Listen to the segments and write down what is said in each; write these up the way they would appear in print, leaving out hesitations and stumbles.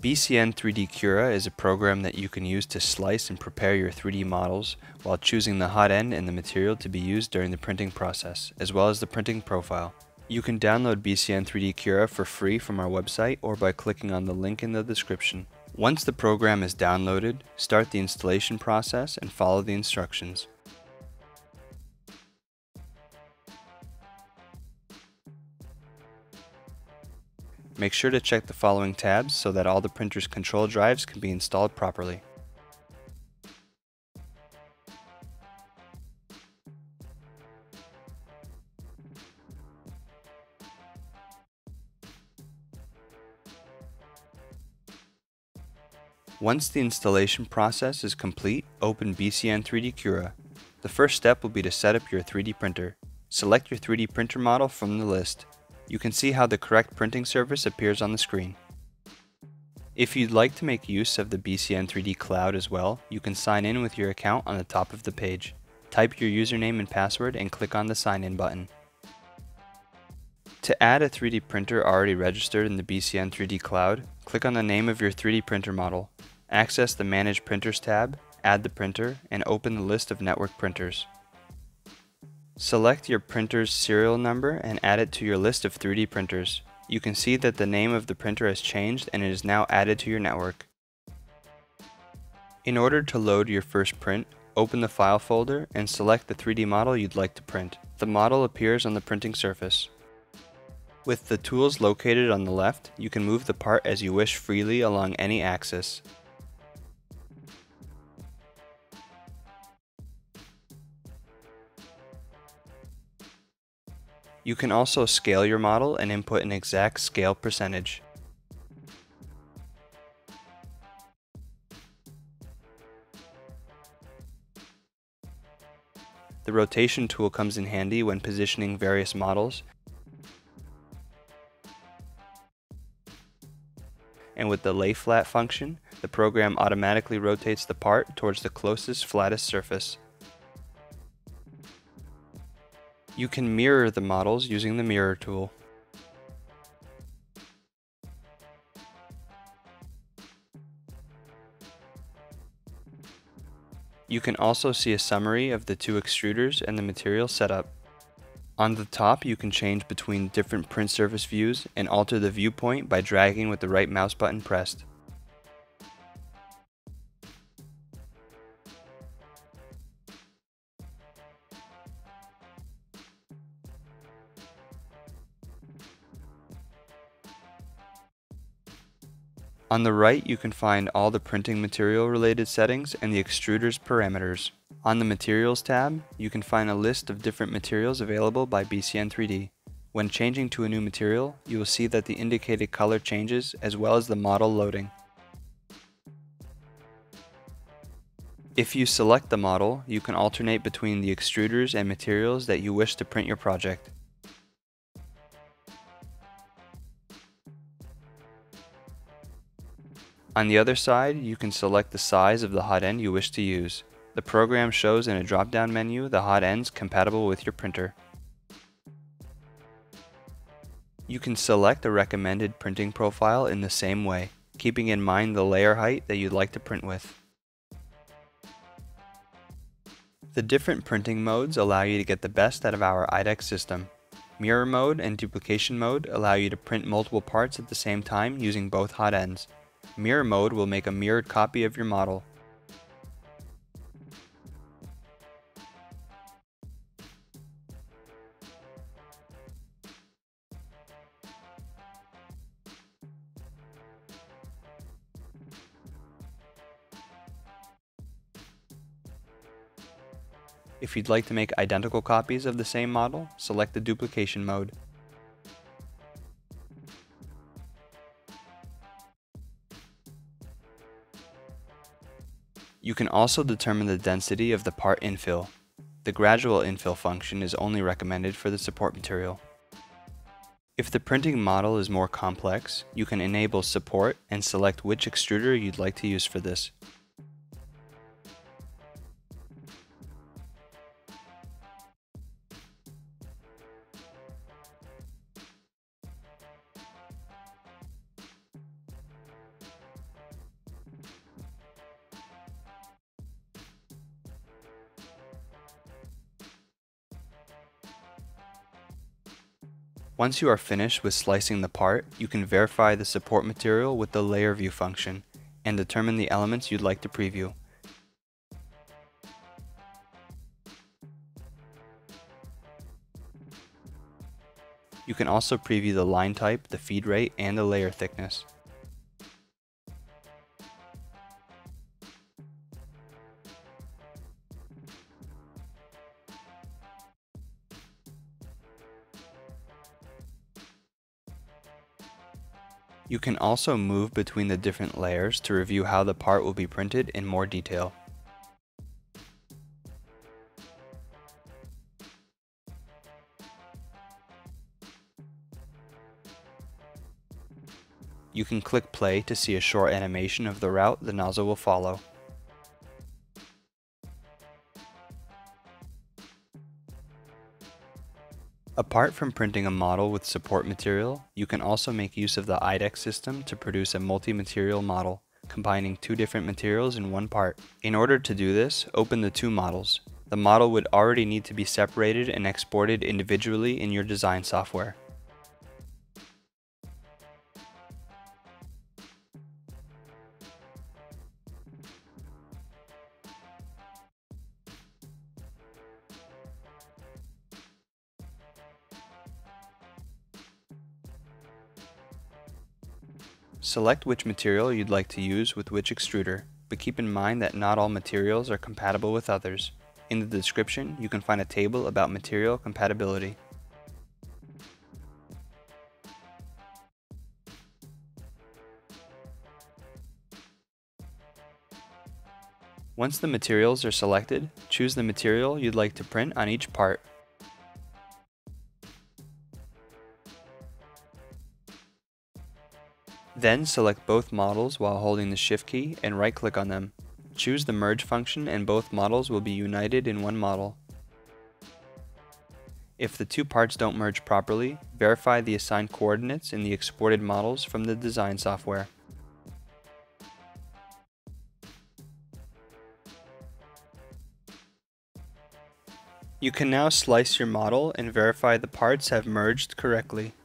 BCN3D Cura is a program that you can use to slice and prepare your 3D models while choosing the hot end and the material to be used during the printing process, as well as the printing profile. You can download BCN3D Cura for free from our website or by clicking on the link in the description. Once the program is downloaded, start the installation process and follow the instructions. Make sure to check the following tabs so that all the printer's control drives can be installed properly. Once the installation process is complete, open BCN3D Cura. The first step will be to set up your 3D printer. Select your 3D printer model from the list. You can see how the correct printing surface appears on the screen. If you'd like to make use of the BCN3D Cloud as well, you can sign in with your account on the top of the page. Type your username and password and click on the Sign In button. To add a 3D printer already registered in the BCN3D Cloud, click on the name of your 3D printer model. Access the Manage Printers tab, add the printer, and open the list of network printers. Select your printer's serial number and add it to your list of 3D printers. You can see that the name of the printer has changed and it is now added to your network. In order to load your first print, open the file folder and select the 3D model you'd like to print. The model appears on the printing surface. With the tools located on the left, you can move the part as you wish freely along any axis. You can also scale your model and input an exact scale percentage. The rotation tool comes in handy when positioning various models, and with the lay flat function, the program automatically rotates the part towards the closest flattest surface. You can mirror the models using the mirror tool. You can also see a summary of the two extruders and the material setup. On the top, you can change between different print surface views and alter the viewpoint by dragging with the right mouse button pressed. On the right, you can find all the printing material related settings and the extruder's parameters. On the Materials tab, you can find a list of different materials available by BCN3D. When changing to a new material, you will see that the indicated color changes as well as the model loading. If you select the model, you can alternate between the extruders and materials that you wish to print your project. On the other side, you can select the size of the hot end you wish to use. The program shows in a drop-down menu the hot ends compatible with your printer. You can select a recommended printing profile in the same way, keeping in mind the layer height that you'd like to print with. The different printing modes allow you to get the best out of our IDEX system. Mirror mode and duplication mode allow you to print multiple parts at the same time using both hot ends. Mirror mode will make a mirrored copy of your model. If you'd like to make identical copies of the same model, select the duplication mode. You can also determine the density of the part infill. The gradual infill function is only recommended for the support material. If the printing model is more complex, you can enable support and select which extruder you'd like to use for this. Once you are finished with slicing the part, you can verify the support material with the layer view function and determine the elements you'd like to preview. You can also preview the line type, the feed rate, and the layer thickness. You can also move between the different layers to review how the part will be printed in more detail. You can click play to see a short animation of the route the nozzle will follow. Apart from printing a model with support material, you can also make use of the IDEX system to produce a multi-material model, combining two different materials in one part. In order to do this, open the two models. The model would already need to be separated and exported individually in your design software. Select which material you'd like to use with which extruder, but keep in mind that not all materials are compatible with others. In the description, you can find a table about material compatibility. Once the materials are selected, choose the material you'd like to print on each part. Then select both models while holding the Shift key and right-click on them. Choose the merge function and both models will be united in one model. If the two parts don't merge properly, verify the assigned coordinates in the exported models from the design software. You can now slice your model and verify the parts have merged correctly.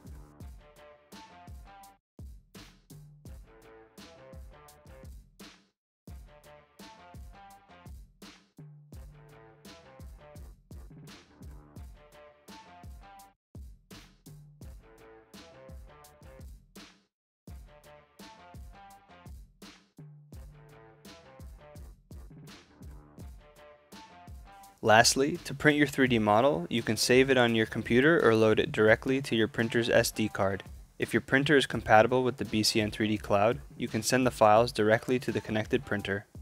Lastly, to print your 3D model, you can save it on your computer or load it directly to your printer's SD card. If your printer is compatible with the BCN3D Cloud, you can send the files directly to the connected printer.